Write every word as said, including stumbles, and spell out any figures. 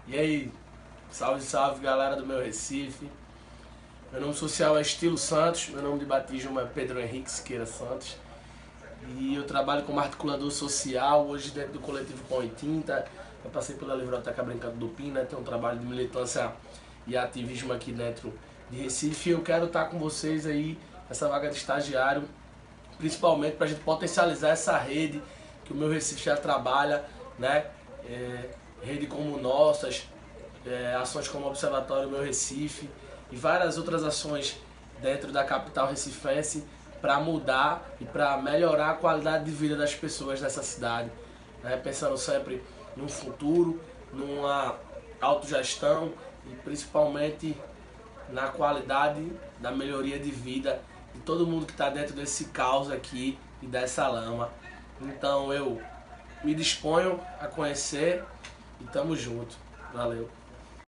E aí, salve, salve galera do meu Recife. Meu nome social é Estilo Santos, meu nome de batismo é Pedro Henrique Siqueira Santos. E eu trabalho como articulador social, hoje dentro do coletivo Pão e Tinta. Eu passei pela Livroteca Brincando do Pim, né? Tenho um trabalho de militância e ativismo aqui dentro de Recife. E eu quero estar com vocês aí, nessa vaga de estagiário, principalmente para a gente potencializar essa rede que o meu Recife já trabalha, né? É, rede como nossas, é, ações como o Observatório Meu Recife e várias outras ações dentro da capital recifense para mudar e para melhorar a qualidade de vida das pessoas dessa cidade, né? Pensando sempre num futuro, numa autogestão e principalmente na qualidade da melhoria de vida de todo mundo que está dentro desse caos aqui e dessa lama. Então eu me disponho a conhecer e tamo junto. Valeu.